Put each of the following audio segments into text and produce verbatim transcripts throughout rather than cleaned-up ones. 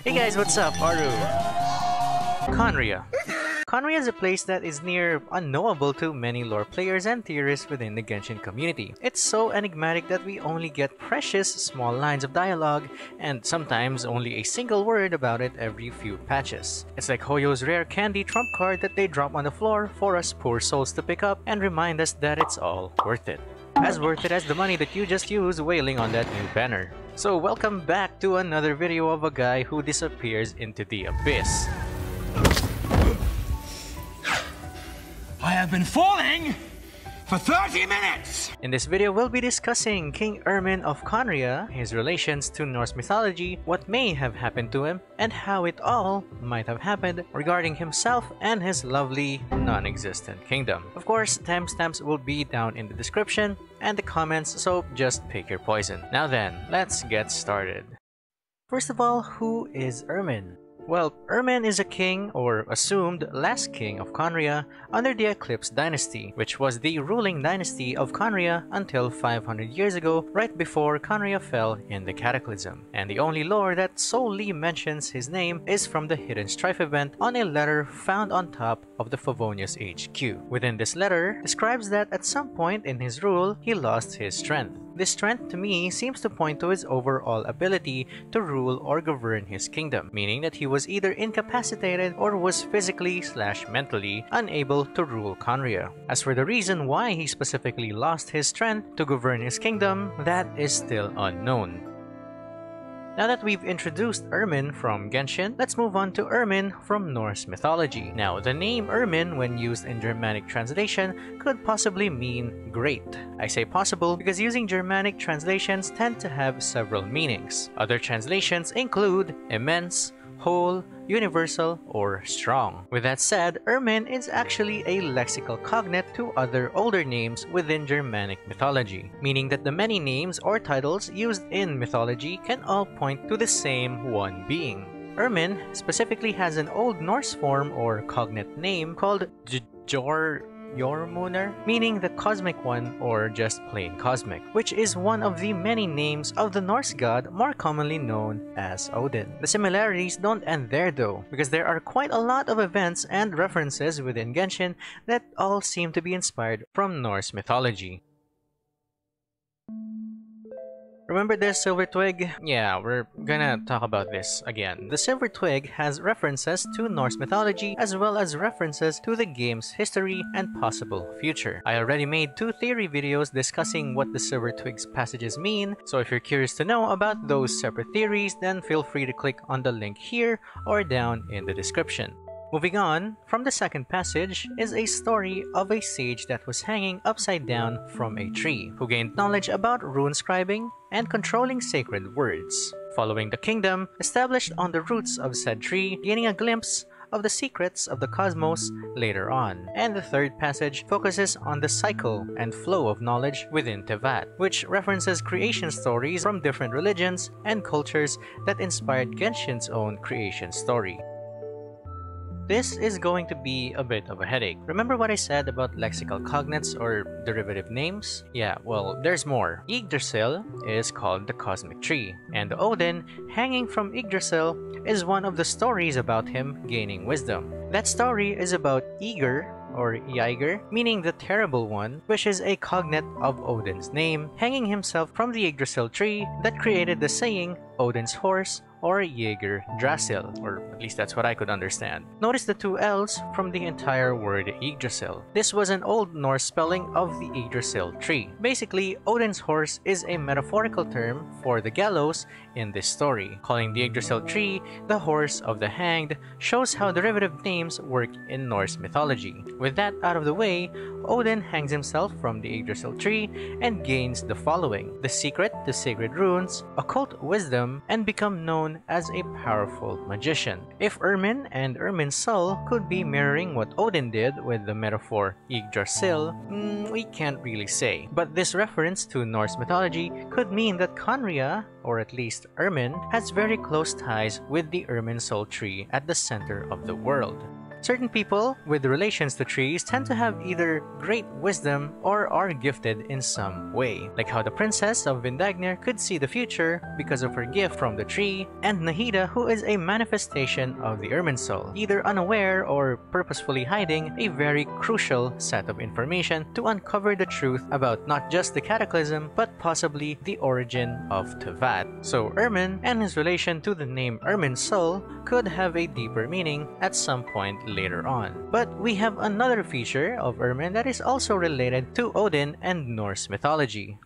Hey guys, what's up? Aru. Khaenriah. Khaenriah is a place that is near unknowable to many lore players and theorists within the Genshin community. It's so enigmatic that we only get precious small lines of dialogue and sometimes only a single word about it every few patches. It's like Hoyo's rare candy trump card that they drop on the floor for us poor souls to pick up and remind us that it's all worth it. As worth it as the money that you just used wailing on that new banner. So welcome back to another video of a guy who disappears into the abyss. I have been falling for thirty minutes! In this video, we'll be discussing King Irmin of Khaenriah, his relations to Norse mythology, what may have happened to him, and how it all might have happened regarding himself and his lovely, non-existent kingdom. Of course, timestamps will be down in the description and the comments, so just pick your poison. Now then, let's get started. First of all, who is Irmin? Well, Irmin is a king, or assumed last king of Khaenriah under the Eclipse dynasty, which was the ruling dynasty of Khaenriah until five hundred years ago, right before Khaenriah fell in the Cataclysm. And the only lore that solely mentions his name is from the Hidden Strife event on a letter found on top of the Favonius H Q. Within this letter, describes that at some point in his rule, he lost his strength. This strength to me seems to point to his overall ability to rule or govern his kingdom, meaning that he was either incapacitated or was physically slash mentally unable to rule Khaenriah. As for the reason why he specifically lost his strength to govern his kingdom, that is still unknown. Now that we've introduced Irmin from Genshin, let's move on to Irmin from Norse mythology. Now, the name Irmin, when used in Germanic translation, could possibly mean great. I say possible because using Germanic translations tend to have several meanings. Other translations include immense, whole, universal, or strong. With that said, Irmin is actually a lexical cognate to other older names within Germanic mythology, meaning that the many names or titles used in mythology can all point to the same one being. Irmin specifically has an Old Norse form or cognate name called Jor Jormunr, meaning the cosmic one or just plain cosmic, which is one of the many names of the Norse god more commonly known as Odin. The similarities don't end there though, because there are quite a lot of events and references within Genshin that all seem to be inspired from Norse mythology. Remember this silver twig? Yeah, we're gonna talk about this again. The silver twig has references to Norse mythology as well as references to the game's history and possible future. I already made two theory videos discussing what the silver twig's passages mean, so if you're curious to know about those separate theories, then feel free to click on the link here or down in the description. Moving on, from the second passage is a story of a sage that was hanging upside down from a tree, who gained knowledge about rune scribing and controlling sacred words. Following the kingdom, established on the roots of said tree, gaining a glimpse of the secrets of the cosmos later on. And the third passage focuses on the cycle and flow of knowledge within Tevat, which references creation stories from different religions and cultures that inspired Genshin's own creation story. This is going to be a bit of a headache. Remember what I said about lexical cognates or derivative names? Yeah, well, there's more. Yggdrasil is called the cosmic tree, and Odin, hanging from Yggdrasil, is one of the stories about him gaining wisdom. That story is about Ygr, or Ygr, meaning the terrible one, which is a cognate of Odin's name, hanging himself from the Yggdrasil tree that created the saying, Odin's horse, or Jaeger Drasil, or at least that's what I could understand. Notice the two L's from the entire word Yggdrasil. This was an Old Norse spelling of the Yggdrasil tree. Basically, Odin's horse is a metaphorical term for the gallows in this story. Calling the Yggdrasil tree the horse of the hanged shows how derivative names work in Norse mythology. With that out of the way, Odin hangs himself from the Yggdrasil tree and gains the following: the secret to sacred runes, occult wisdom, and become known as a powerful magician. If Irmin and Irmin's soul could be mirroring what Odin did with the metaphor Yggdrasil, mm, we can't really say. But this reference to Norse mythology could mean that Khaenriah, or at least Irmin, has very close ties with the Irmin soul tree at the center of the world. Certain people with relations to trees tend to have either great wisdom or are gifted in some way, like how the princess of Vindagnir could see the future because of her gift from the tree, and Nahida, who is a manifestation of the Irmin soul, either unaware or purposefully hiding a very crucial set of information to uncover the truth about not just the cataclysm, but possibly the origin of Tevat. So Irmin and his relation to the name Irmin soul could have a deeper meaning at some point later on. But we have another feature of Irmin that is also related to Odin and Norse mythology.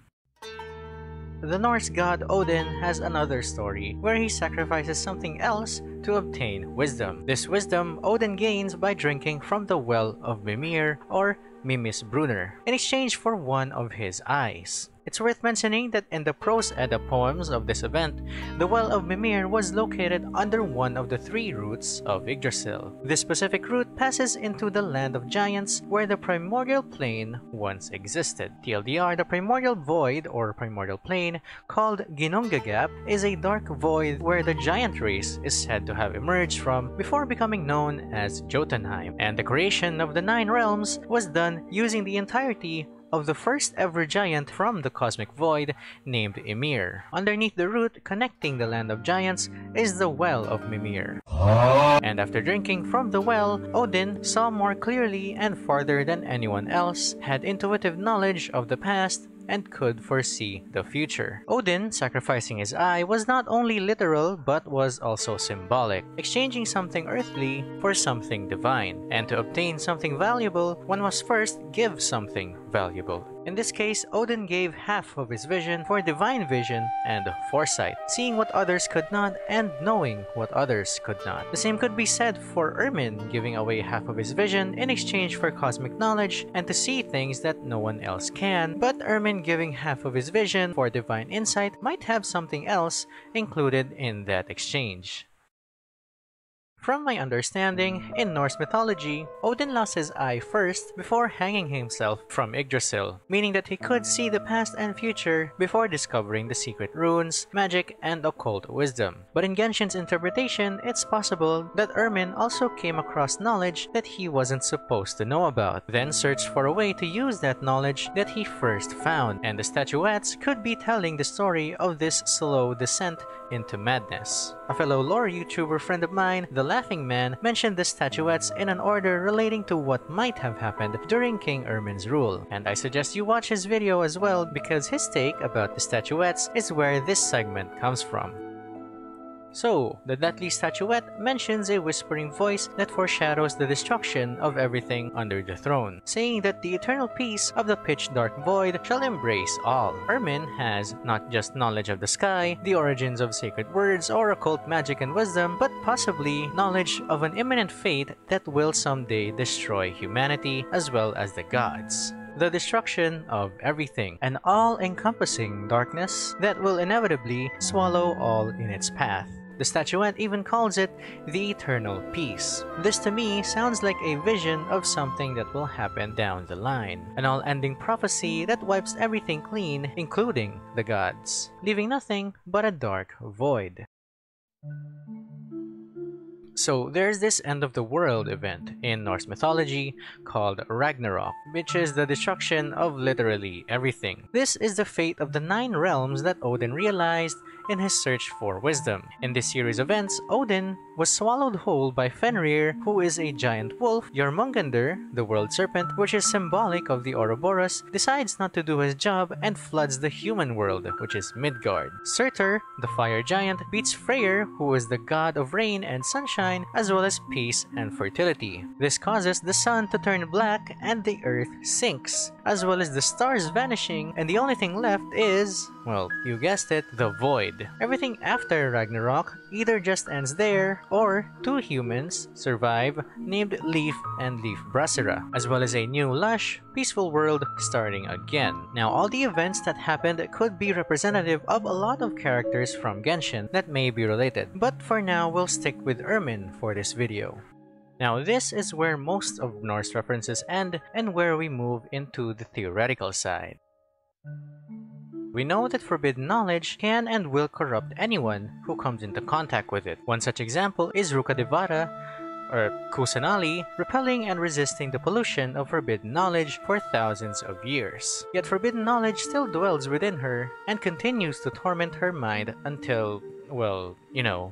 The Norse god Odin has another story where he sacrifices something else to obtain wisdom. This wisdom Odin gains by drinking from the well of Mimir, or Mimis Brunner, in exchange for one of his eyes. It's worth mentioning that in the Prose Edda poems of this event, the Well of Mimir was located under one of the three roots of Yggdrasil. This specific route passes into the land of giants where the primordial plane once existed. T L D R, the primordial void or primordial plane, called Ginnungagap, is a dark void where the giant race is said to have emerged from before becoming known as Jotunheim, and the creation of the Nine Realms was done using the entirety of the first ever giant from the cosmic void named Ymir. Underneath the root connecting the land of giants is the Well of Mimir. And after drinking from the well, Odin saw more clearly and farther than anyone else, had intuitive knowledge of the past, and could foresee the future. Odin sacrificing his eye was not only literal but was also symbolic, exchanging something earthly for something divine. And to obtain something valuable, one must first give something valuable. In this case, Odin gave half of his vision for divine vision and foresight, seeing what others could not and knowing what others could not. The same could be said for Irmin, giving away half of his vision in exchange for cosmic knowledge and to see things that no one else can, but Irmin giving half of his vision for divine insight might have something else included in that exchange. From my understanding, in Norse mythology, Odin lost his eye first before hanging himself from Yggdrasil, meaning that he could see the past and future before discovering the secret runes, magic, and occult wisdom. But in Genshin's interpretation, it's possible that Irmin also came across knowledge that he wasn't supposed to know about, then searched for a way to use that knowledge that he first found, and the Statuettes could be telling the story of this slow descent into madness. A fellow lore YouTuber friend of mine, The Laughing Man, mentioned the Statuettes in an order relating to what might have happened during King Irmin's rule, and I suggest you watch his video as well because his take about the Statuettes is where this segment comes from. So, the deadly Statuette mentions a whispering voice that foreshadows the destruction of everything under the throne, saying that the eternal peace of the pitch-dark void shall embrace all. Irmin has not just knowledge of the sky, the origins of sacred words or occult magic and wisdom, but possibly knowledge of an imminent fate that will someday destroy humanity as well as the gods. The destruction of everything, an all-encompassing darkness that will inevitably swallow all in its path. The Statuette even calls it the eternal peace. This to me sounds like a vision of something that will happen down the line, an all-ending prophecy that wipes everything clean, including the gods, leaving nothing but a dark void. So there's this end of the world event in Norse mythology called Ragnarok, which is the destruction of literally everything. This is the fate of the nine realms that Odin realized in his search for wisdom. In this series of events, Odin was swallowed whole by Fenrir, who is a giant wolf. Jormungandr, the world serpent, which is symbolic of the Ouroboros, decides not to do his job and floods the human world, which is Midgard. Surtur, the fire giant, beats Freyr, who is the god of rain and sunshine, as well as peace and fertility. This causes the sun to turn black and the earth sinks, as well as the stars vanishing, and the only thing left is, well, you guessed it, the void. Everything after Ragnarok either just ends there, or two humans survive named Leif and Leif Brasera, as well as a new lush, peaceful world starting again. Now, all the events that happened could be representative of a lot of characters from Genshin that may be related, but for now we'll stick with Irmin for this video. Now, this is where most of Norse references end and where we move into the theoretical side. We know that forbidden knowledge can and will corrupt anyone who comes into contact with it. One such example is Rukkhadevata, or Kusanali, repelling and resisting the pollution of forbidden knowledge for thousands of years. Yet forbidden knowledge still dwells within her and continues to torment her mind until, well, you know.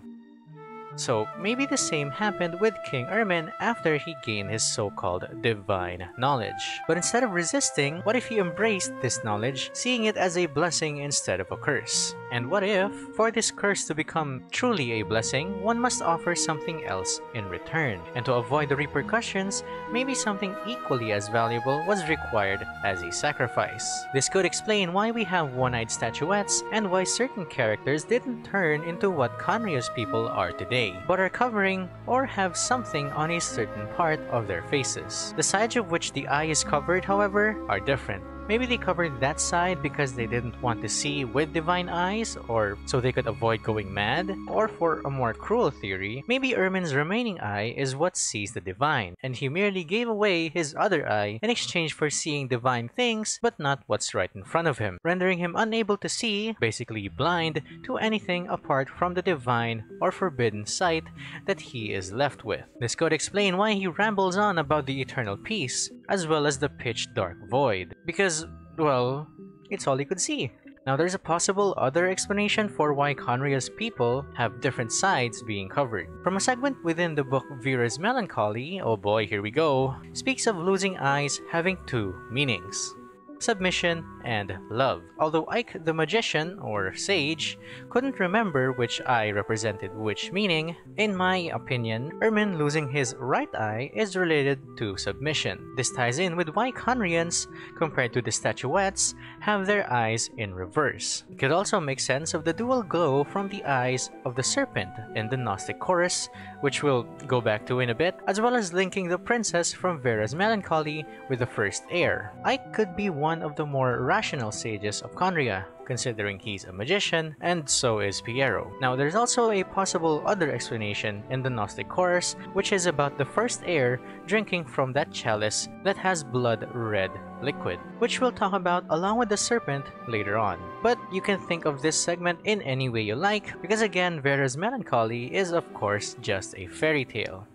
So maybe the same happened with King Irmin after he gained his so-called divine knowledge. But instead of resisting, what if he embraced this knowledge, seeing it as a blessing instead of a curse? And what if, for this curse to become truly a blessing, one must offer something else in return? And to avoid the repercussions, maybe something equally as valuable was required as a sacrifice. This could explain why we have one-eyed statuettes and why certain characters didn't turn into what Khaenriah's people are today, but are covering or have something on a certain part of their faces. The sides of which the eye is covered, however, are different. Maybe they covered that side because they didn't want to see with divine eyes, or so they could avoid going mad. Or for a more cruel theory, maybe Irmin's remaining eye is what sees the divine, and he merely gave away his other eye in exchange for seeing divine things but not what's right in front of him, rendering him unable to see, basically blind, to anything apart from the divine or forbidden sight that he is left with. This could explain why he rambles on about the eternal peace, as well as the pitch dark void, because, well, it's all he could see. Now there's a possible other explanation for why Khaenriah's people have different sides being covered. From a segment within the book Vera's Melancholy, oh boy, here we go, speaks of losing eyes having two meanings: submission and love. Although Ike the magician, or sage, couldn't remember which eye represented which meaning, in my opinion, Irmin losing his right eye is related to submission. This ties in with why Khaenrians, compared to the statuettes, have their eyes in reverse. It could also make sense of the dual glow from the eyes of the serpent in the Gnostic chorus, which we'll go back to in a bit, as well as linking the princess from Vera's Melancholy with the first heir. Ike could be one of the more rational sages of Khaenriah, considering he's a magician, and so is Piero. Now, there's also a possible other explanation in the Gnostic chorus, which is about the first heir drinking from that chalice that has blood-red liquid, which we'll talk about along with the serpent later on. But you can think of this segment in any way you like, because again, Vera's Melancholy is of course just a fairy tale.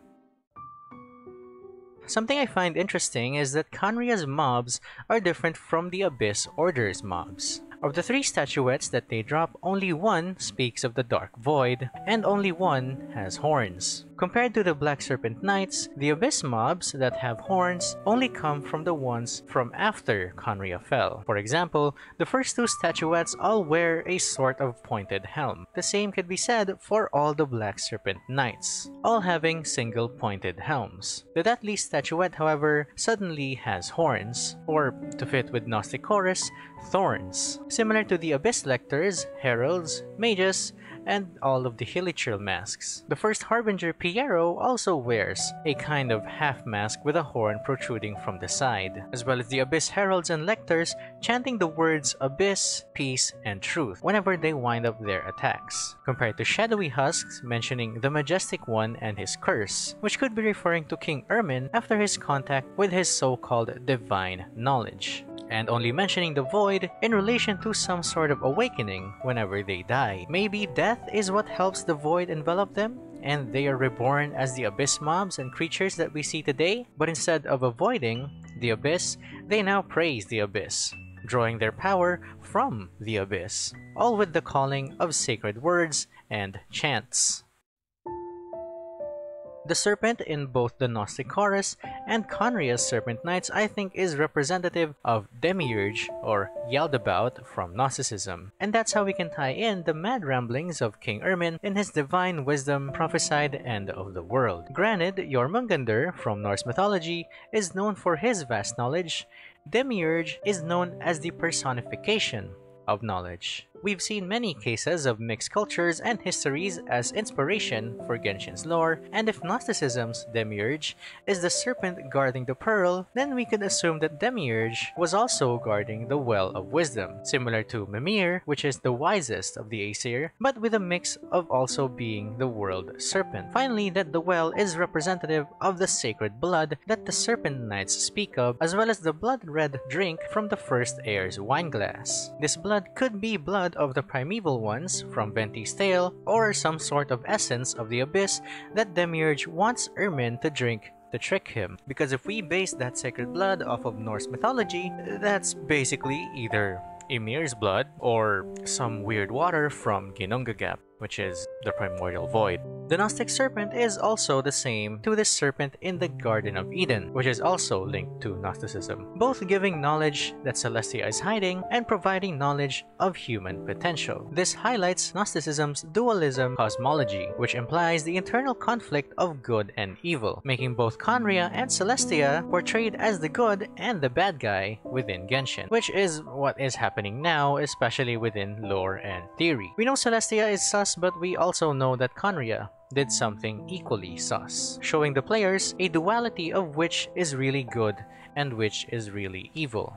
Something I find interesting is that Khaenriah's mobs are different from the Abyss Order's mobs. Of the three statuettes that they drop, only one speaks of the Dark Void, and only one has horns. Compared to the Black Serpent Knights, the Abyss mobs that have horns only come from the ones from after Khaenriah fell. For example, the first two statuettes all wear a sort of pointed helm. The same could be said for all the Black Serpent Knights, all having single pointed helms. The Deathly statuette, however, suddenly has horns, or to fit with Gnostic chorus, thorns, similar to the Abyss Lectors, Heralds, Mages, and all of the Hilichurl masks. The first Harbinger, Piero, also wears a kind of half mask with a horn protruding from the side, as well as the Abyss Heralds and Lectors chanting the words Abyss, Peace, and Truth whenever they wind up their attacks, compared to Shadowy Husks mentioning the Majestic One and his curse, which could be referring to King Irmin after his contact with his so-called divine knowledge, and only mentioning the void in relation to some sort of awakening whenever they die. Maybe death is what helps the void envelop them, and they are reborn as the abyss mobs and creatures that we see today, but instead of avoiding the abyss, they now praise the abyss, drawing their power from the abyss, all with the calling of sacred words and chants. The serpent in both the Gnostic chorus and Khaenriah's Serpent Knights, I think, is representative of Demiurge or Yaldabaoth from Gnosticism, and that's how we can tie in the mad ramblings of King Irmin in his divine wisdom prophesied end of the world. Granted, Jormungandr from Norse mythology is known for his vast knowledge. Demiurge is known as the personification of knowledge. We've seen many cases of mixed cultures and histories as inspiration for Genshin's lore, and if Gnosticism's Demiurge is the serpent guarding the pearl, then we could assume that Demiurge was also guarding the Well of Wisdom, similar to Mimir, which is the wisest of the Aesir, but with a mix of also being the world serpent. Finally, that the well is representative of the sacred blood that the Serpent Knights speak of, as well as the blood-red drink from the first heir's wineglass. This blood blood could be blood of the primeval ones from Venti's tale, or some sort of essence of the abyss that Demiurge wants Irmin to drink to trick him. Because if we base that sacred blood off of Norse mythology, that's basically either Ymir's blood or some weird water from Ginnungagap, which is the primordial void. The Gnostic serpent is also the same to the serpent in the Garden of Eden, which is also linked to Gnosticism, both giving knowledge that Celestia is hiding and providing knowledge of human potential. This highlights Gnosticism's dualism cosmology, which implies the internal conflict of good and evil, making both Khaenriah and Celestia portrayed as the good and the bad guy within Genshin, which is what is happening now, especially within lore and theory. We know Celestia is sus, but we also know that Khaenriah did something equally sus, showing the players a duality of which is really good and which is really evil.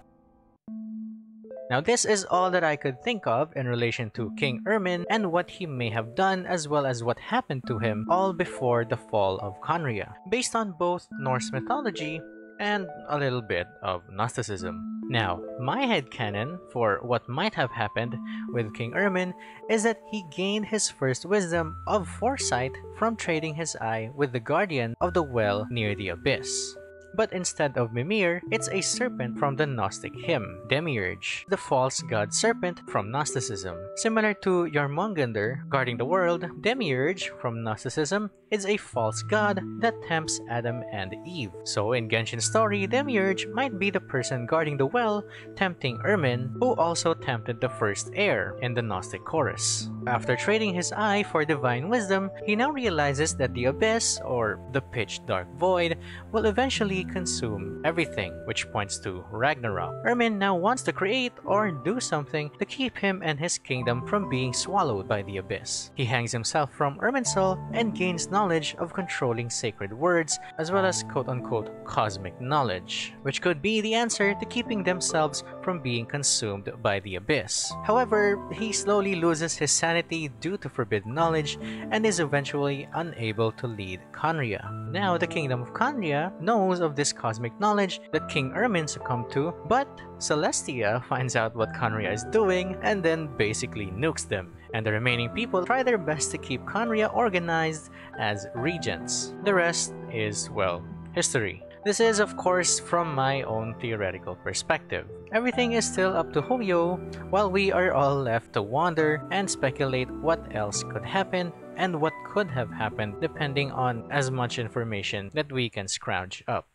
Now this is all that I could think of in relation to King Irmin and what he may have done, as well as what happened to him all before the fall of Khaenriah, based on both Norse mythology and a little bit of Gnosticism. Now, my headcanon for what might have happened with King Irmin is that he gained his first wisdom of foresight from trading his eye with the guardian of the well near the abyss. But instead of Mimir, it's a serpent from the Gnostic hymn, Demiurge, the false god serpent from Gnosticism. Similar to Jormungandr guarding the world, Demiurge from Gnosticism is a false god that tempts Adam and Eve. So in Genshin's story, Demiurge might be the person guarding the well, tempting Irmin, who also tempted the first heir in the Gnostic chorus. After trading his eye for divine wisdom, he now realizes that the abyss, or the pitch dark void, will eventually consume everything, which points to Ragnarok. Irmin now wants to create or do something to keep him and his kingdom from being swallowed by the abyss. He hangs himself from Irminsul and gains knowledge of controlling sacred words, as well as quote-unquote cosmic knowledge, which could be the answer to keeping themselves from being consumed by the abyss. However, he slowly loses his sanity due to forbidden knowledge and is eventually unable to lead Khaenriah. Now the kingdom of Khaenriah knows of this cosmic knowledge that King Irmin succumbed to, but Celestia finds out what Khaenriah is doing and then basically nukes them, and the remaining people try their best to keep Khaenriah organized as regents. The rest is, well, history. This is, of course, from my own theoretical perspective. Everything is still up to Hoyo, while we are all left to wonder and speculate what else could happen and what could have happened depending on as much information that we can scrounge up.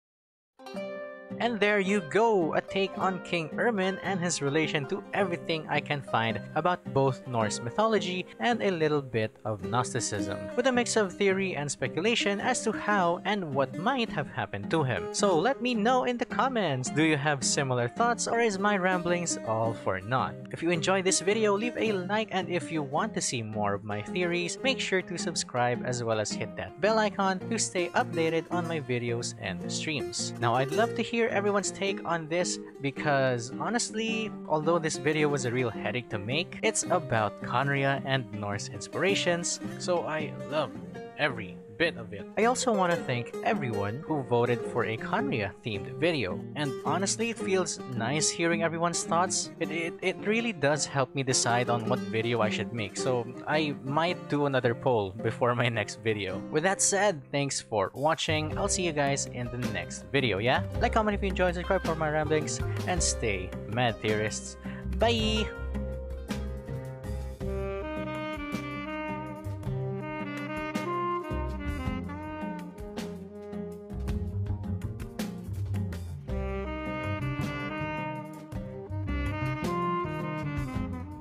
And there you go, a take on King Irmin and his relation to everything I can find about both Norse mythology and a little bit of Gnosticism, with a mix of theory and speculation as to how and what might have happened to him. So let me know in the comments, do you have similar thoughts, or is my ramblings all for naught? If you enjoyed this video, leave a like, and if you want to see more of my theories, make sure to subscribe as well as hit that bell icon to stay updated on my videos and streams. Now I'd love to hear everyone's take on this, because honestly, although this video was a real headache to make, it's about Khaenriah and Norse inspirations, so I love every bit of it. I also want to thank everyone who voted for a Khaenriah themed video, and honestly it feels nice hearing everyone's thoughts. It, it, it really does help me decide on what video I should make, so I might do another poll before my next video. With that said, thanks for watching. I'll see you guys in the next video, yeah? Like, comment if you enjoyed, subscribe for my ramblings, and stay mad theorists. Bye!